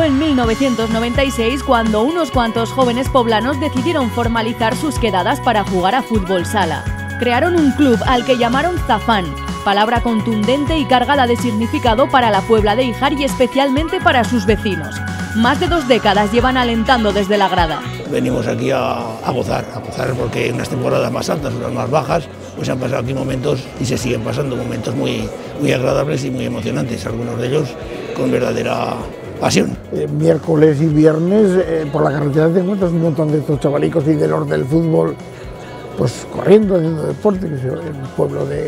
fue en 1996 cuando unos cuantos jóvenes poblanos decidieron formalizar sus quedadas para jugar a fútbol sala. Crearon un club al que llamaron Zafán, palabra contundente y cargada de significado para la Puebla de Híjar y especialmente para sus vecinos. Más de 2 décadas llevan alentando desde la grada. Venimos aquí a gozar porque en unas temporadas más altas, unas más bajas, pues han pasado aquí momentos y se siguen pasando momentos muy agradables y muy emocionantes, algunos de ellos con verdadera pasión. Miércoles y viernes por la carretera te encuentras un montón de estos chavalicos y de los del fútbol, pues corriendo, haciendo deporte, que es un pueblo de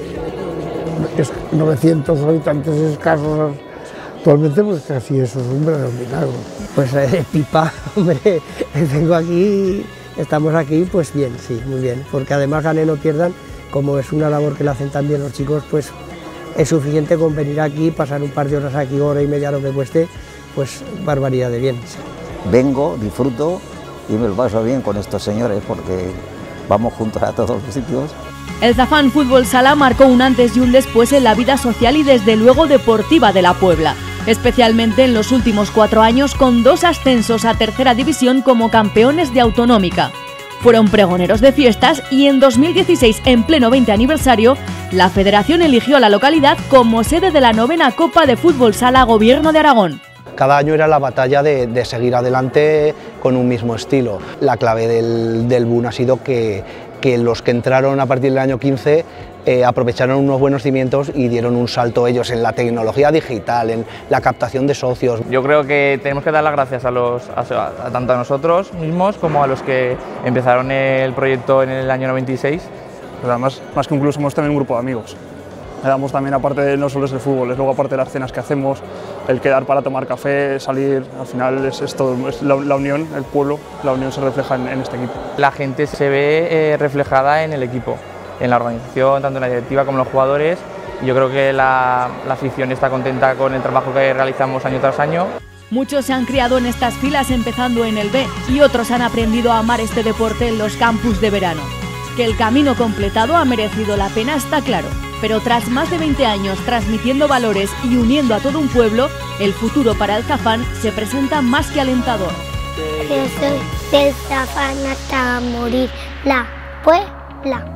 900 habitantes escasos. Actualmente pues casi eso es un verdadero milagro. Pues pipa, hombre, vengo aquí, estamos aquí, pues bien, sí, muy bien, porque además gane no pierdan, como es una labor que le hacen también los chicos, pues es suficiente con venir aquí, pasar un par de horas aquí, hora y media lo que cueste, pues barbaridad de bien. Vengo, disfruto y me lo paso bien con estos señores porque vamos juntos a todos los sitios. El Zafán Fútbol Sala marcó un antes y un después en la vida social y desde luego deportiva de la Puebla, especialmente en los últimos 4 años con 2 ascensos a tercera división como campeones de autonómica. Fueron pregoneros de fiestas y en 2016, en pleno 20 aniversario, la Federación eligió a la localidad como sede de la 9ª Copa de Fútbol Sala Gobierno de Aragón. Cada año era la batalla de seguir adelante con un mismo estilo. La clave del BUN ha sido que los que entraron a partir del año 15 aprovecharon unos buenos cimientos y dieron un salto ellos en la tecnología digital, en la captación de socios. Yo creo que tenemos que dar las gracias a tanto a nosotros mismos como a los que empezaron el proyecto en el año 96. Pues además, más que un club, somos también un grupo de amigos. Le damos también, aparte de no solo es el fútbol, es luego aparte de las cenas que hacemos, el quedar para tomar café, salir, al final es todo, es la unión, el pueblo, la unión se refleja en este equipo. La gente se ve reflejada en el equipo, en la organización, tanto en la directiva como en los jugadores. Yo creo que la afición está contenta con el trabajo que realizamos año tras año. Muchos se han criado en estas filas empezando en el B y otros han aprendido a amar este deporte en los campus de verano. Que el camino completado ha merecido la pena está claro, pero tras más de 20 años transmitiendo valores y uniendo a todo un pueblo, el futuro para el Zafán se presenta más que alentador. Yo soy del Zafán hasta morir, la Puebla.